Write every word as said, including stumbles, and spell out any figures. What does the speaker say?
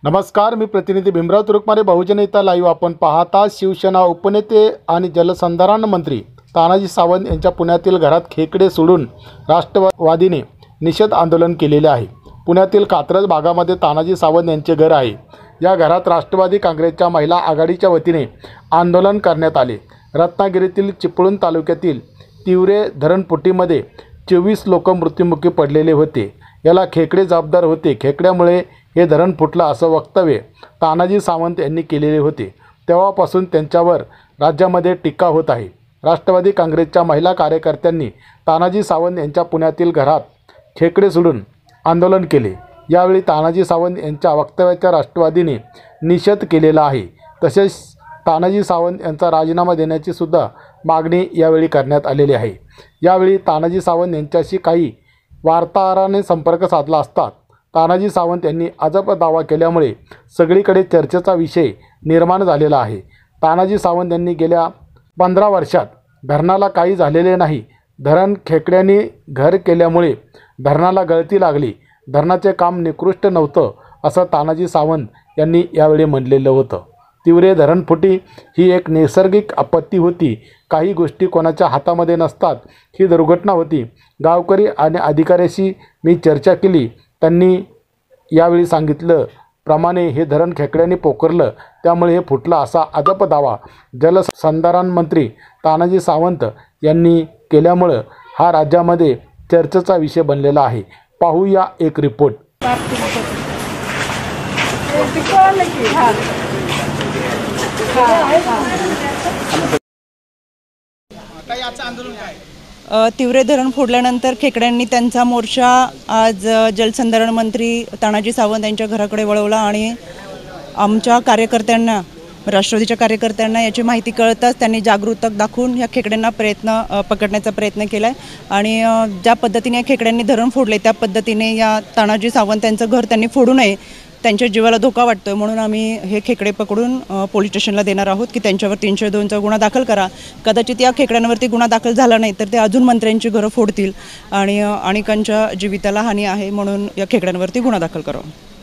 नमस्कार, मी प्रतिनिधी भीमराव तुरुकमारे, बहुजन हिता लाईव्ह. आपण पाहता शिवसेना उपनेते आणि जलसंधारण मंत्री तानाजी सावंत यांच्या पुण्यातील घरात खेकडे सोडून राष्ट्रवादीने निषेध आंदोलन केलेले आहे. पुण्यातील कात्रज भागामध्ये तानाजी सावंत यांचे घर आहे. या घरात राष्ट्रवादी काँग्रेसच्या महिला आघाडीच्या वतीने आंदोलन करण्यात आले. रत्नागिरीतील चिपळूण तालुक्यातील तिवरे धरणफुटीमध्ये चोवीस लोक मृत्युमुखी पडलेले होते. याला खेकडे जबाबदार होते. खेकड्यामुळे हे धरण फुटलं असं वक्तव्य तानाजी सावंत यांनी केलेले होते. तेव्हापासून त्यांच्यावर राज्यामध्ये टीका होत आहे. राष्ट्रवादी काँग्रेसच्या महिला कार्यकर्त्यांनी तानाजी सावंत यांच्या पुण्यातील घरात खेकडे सोडून आंदोलन केले. यावेळी तानाजी सावंत यांच्या वक्तव्याचा राष्ट्रवादीने निषेध केलेला आहे. तसेच तानाजी सावंत यांचा राजीनामा देण्याची सुद्धा मागणी यावेळी करण्यात आलेली आहे. यावेळी तानाजी सावंत यांच्याशी काही वार्ताहरांनी संपर्क साधला असता तानाजी सावंत यांनी अजब दावा केल्यामुळे सगळीकडे चर्चेचा विषय निर्माण झालेला आहे. तानाजी सावंत यांनी गेल्या पंधरा वर्षात धरणाला काही झालेले नाही. धरण खेकड्यांनी घर केल्यामुळे धरणाला गळती लागली. धरणाचे काम निकृष्ट नव्हतं असं तानाजी सावंत यांनी यावेळी म्हणलेलं होतं. तिवरे धरणफुटी ही एक नैसर्गिक आपत्ती होती. काही गोष्टी कोणाच्या हातामध्ये नसतात. ही दुर्घटना होती. गावकरी आणि अधिकाऱ्याशी मी चर्चा केली. त्यांनी यावेळी सांगितलं प्रमाणे हे धरण खेकड्यांनी पोखरलं, त्यामुळे हे फुटलं असा अजब दावा जलसंधारण मंत्री तानाजी सावंत यांनी केल्यामुळं हा राज्यामध्ये चर्चेचा विषय बनलेला आहे. पाहूया एक रिपोर्ट. तिवरे धरण फोडल्यानंतर खेकड्यांनी त्यांचा मोर्चा आज जलसंधारण मंत्री तानाजी सावंत यांच्या घराकडे वळवला आणि आमच्या कार्यकर्त्यांना, राष्ट्रवादीच्या कार्यकर्त्यांना याची माहिती कळताच त्यांनी जागरूकता दाखवून या खेकड्यांना प्रयत्न पकडण्याचा प्रयत्न केला आहे. आणि ज्या पद्धतीने या खेकड्यांनी धरण फोडले त्या पद्धतीने या तानाजी सावंत यांचं घर त्यांनी फोडू नये, त्यांच्या जीवाला धोका वाटतोय म्हणून आम्ही हे खेकडे पकडून पोलीस स्टेशनला देणार आहोत की त्यांच्यावर तीनशे दोनचा गुन्हा दाखल करा. कदाचित या खेकड्यांवरती गुन्हा दाखल झाला नाही तर ते अजून मंत्र्यांची घरं फोडतील आणि अनेकांच्या जीविताला हानी आहे, म्हणून या खेकड्यांवरती गुन्हा दाखल करावा.